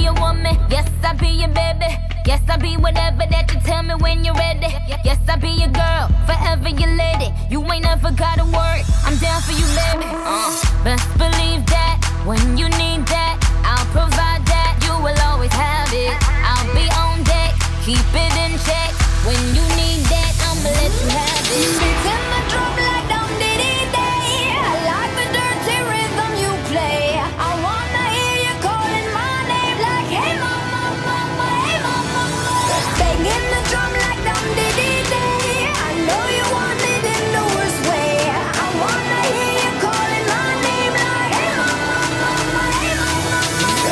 your woman. Yes, I be your baby. Yes, I be whatever that you tell me when you're ready. Yes, I be your girl, forever your lady. You ain't never gotta worry, I'm down for you, baby. Best believe that when you need that, I'll provide that. You will always have it. I'll be on deck, keep it in check. When you need that, I'ma let you have it. Beats in my drum like dum diddy day. I like the dirty rhythm you play. I wanna hear you calling my name like, hey mama, mama, hey mama, mama. Banging the drum like dum diddy day. I know you want it in the worst way. I wanna hear you calling my name like, hey mama, mama, hey mama, mama.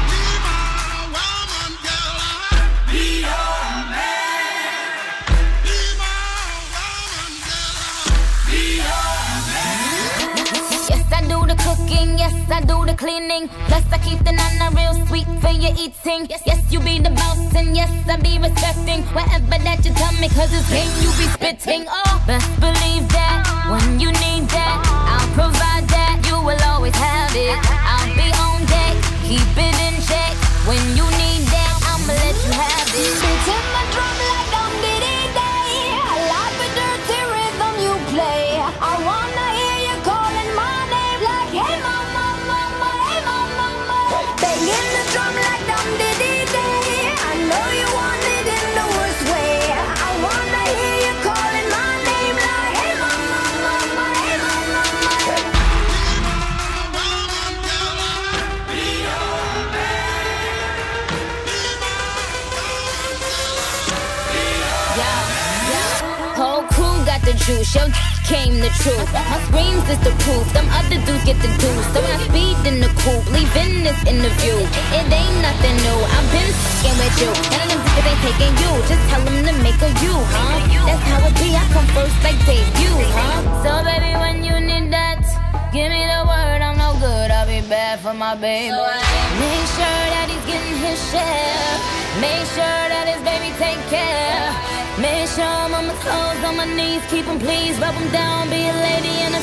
Be my woman, girl. Be your man. Be my woman, girl. Be your man. Yes, I do the cooking, yes, I do the cleaning. Plus I keep the nana real sweet for your eating. Yes, you be the boss and yes, I be respecting whatever that you tell me, cause it's game you be spitting. Oh, best believe that when you need that, I'll provide that. You will always have it. I'll be on deck, keep it in check. When you need that, I'ma let you have it. Beats in my drum like dum diddy day. I like the dirty rhythm you play. I wanna hear you calling my name like, hey mama, mama, hey mama, mama. Banging the drum like dum diddy day. I know you want it in the worst way. I wanna hear you calling my name like, hey mama, mama, hey mama, mama. Woman, girl. Be your man. Be my woman, girl. Whole crew got the juice, yo came the truth. My screams is the proof, them other dudes get the deuce. So when I speed in the coupe, leaving this interview, it ain't nothing new, I've been f***ing with you. None of them niggas ain't taking you, just tell them to make a you, huh? That's how it be, I come first like debut, huh? So baby, when you need that, give me the word, I'm no good, I'll be bad for my baby. Make sure that he's getting his share. Make sure that his baby take care. Make sure I'm on my toes, on my knees, keep him please, rub him down, be a lady and a